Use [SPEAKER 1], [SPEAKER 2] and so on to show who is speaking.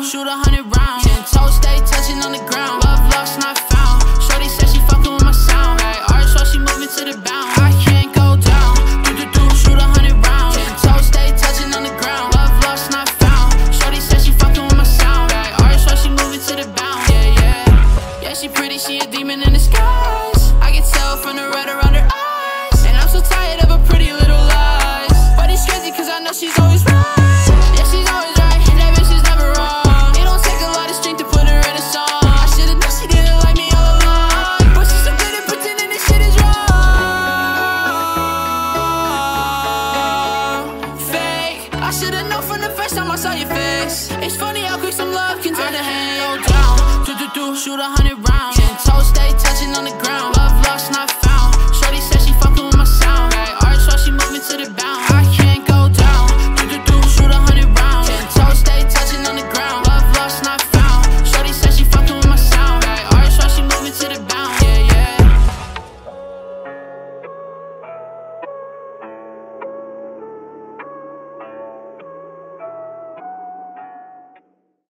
[SPEAKER 1] shoot 100 rounds. 10 toes stay touching on the ground. Love lost, not found. Shorty said she fucking with my sound. Right, arch while she moving to the bound. I can't go down. Shoot 100 rounds. 10 toes stay touching on the ground. Love lost, not found. Shorty said she fucking with my sound. Right, arch while she moving to the bound. Yeah, yeah. Yeah, she pretty, she a demon in disguise. I can tell from the red around her eyes. And I'm so tired of her pretty little lies. But it's crazy cause I know she's always right. Yeah, she's always right. That bitch is never wrong. It don't take a lot of strength to put her in a song. I should've known she didn't like me all along. But she's so good at pretending this shit is wrong. Fake. I should've known from the first time I saw your face. It's funny how quick some love can turn to hate. Go down. Shoot 100 rounds. 10 toes stay touching on the ground.